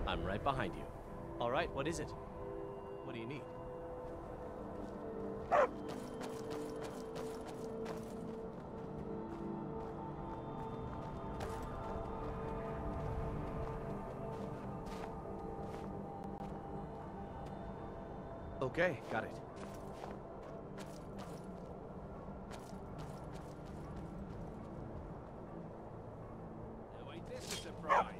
I'm right behind you. All right, what is it? What do you need? Okay, got it. Now ain't this a surprise?